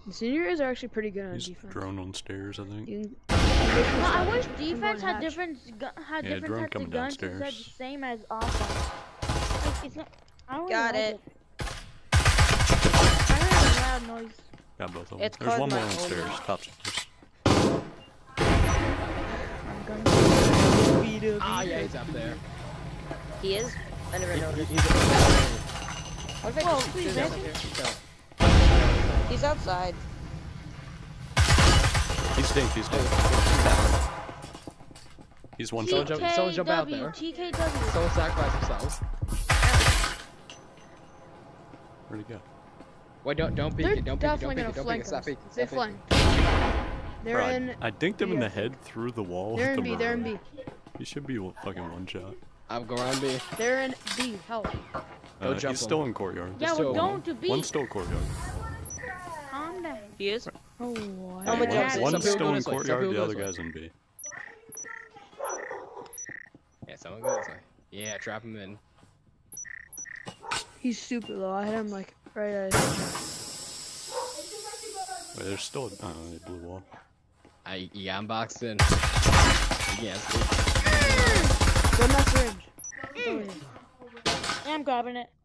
The seniors are actually pretty good on He's defense. drone on stairs, I think. Well, I wish defense had different drone types coming of guns downstairs. instead the same as offense. Like, it's not. I don't Got really it. like it. I heard a loud noise. Got both of them. It's There's one called more my on own. stairs, top stairs. Ah, yeah, he's up there. He is? I never noticed. He's up there. What if I Whoa, just please, shoot Nathan. him up here? He's outside. He's stink, he's stink. He's one shot. Someone jump out there. TKW. Someone sacrifice themselves. Where'd he go? Wait, don't peek They're it, don't peek it, definitely don't peek gonna it, stop flank peeking, us. They stop peeking. flank. They're Bro, in. I dinked him in B, the I think. head through the wall. They're with in the B. They're in Marui. B. He should be fucking one shot. I'm going on B. They're in B. Help. Go jump he's him. still in courtyard. Yeah, Still we're one. going to beat. One's still courtyard. Calm down. He is? Oh, what? How much Yeah, else? One's Some people still go in this way, some courtyard, people the go other this way. guy's in B. Yeah, someone go this way. Yeah, trap him in. He's super low. I hit him like right at his head. Wait, there's still a they blew wall. Yeah, I'm boxed in. Yes. Go nuts range. Yeah, I'm grabbing it.